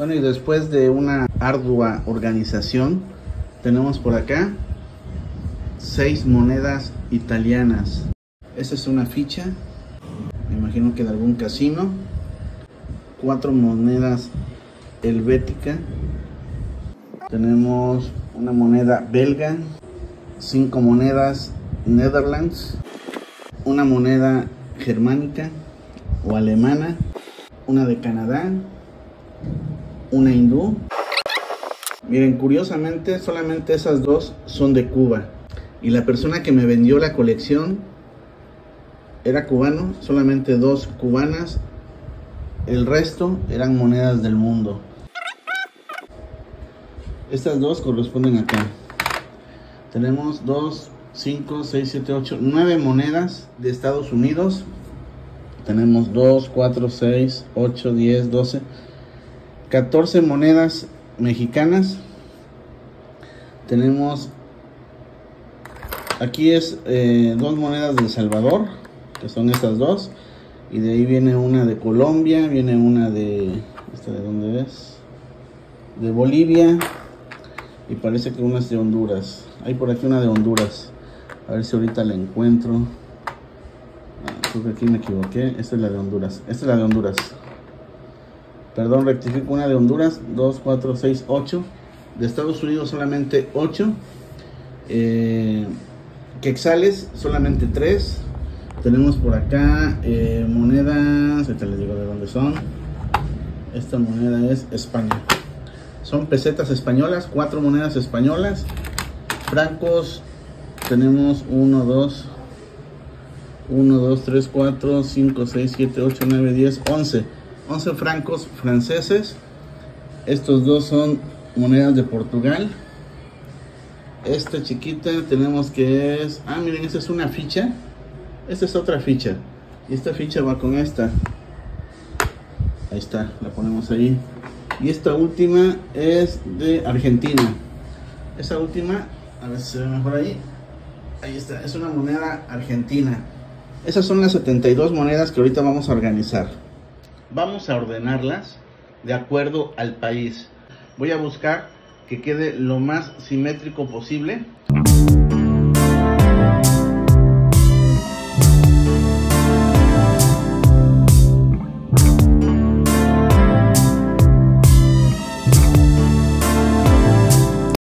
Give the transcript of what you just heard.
Bueno, y después de una ardua organización, tenemos por acá 6 monedas italianas. Esta es una ficha, me imagino que de algún casino. 4 monedas helvéticas. Tenemos una moneda belga, 5 monedas Netherlands, una moneda germánica o alemana, una de Canadá, una hindú. Miren, curiosamente solamente esas 2 son de Cuba, y la persona que me vendió la colección era cubano. Solamente 2 cubanas, el resto eran monedas del mundo. Estas 2 corresponden acá. Tenemos 2, 5, 6, 7, 8, 9 monedas de Estados Unidos. Tenemos 2, 4, 6, 8, 10, 12, 14 monedas mexicanas. Tenemos aquí 2 monedas de El Salvador, que son estas 2, y de ahí viene una de Colombia, viene una de ¿esta de dónde es? De Bolivia, y parece que una es de Honduras. Hay por aquí una de Honduras, a ver si ahorita la encuentro. Creo que aquí me equivoqué. Esta es la de Honduras. Esta es la de Honduras. Perdón, rectifico, una de Honduras. 2, 4, 6, 8. De Estados Unidos solamente 8. Quetzales solamente 3. Tenemos por acá monedas. Ahorita les digo de dónde son. Esta moneda es España. Son pesetas españolas. 4 monedas españolas. Francos. Tenemos 1, 2, 3, 4, 5, 6, 7, 8, 9, 10, 11. 11 francos franceses. Estos 2 son monedas de Portugal. Esta chiquita tenemos que es... Ah, miren, esta es una ficha. Esta es otra ficha. Y esta ficha va con esta. Ahí está, la ponemos ahí. Y esta última es de Argentina. Esa última, a ver si se ve mejor ahí. Ahí está, es una moneda argentina. Esas son las 72 monedas que ahorita vamos a organizar. Vamos a ordenarlas de acuerdo al país. Voy a buscar que quede lo más simétrico posible.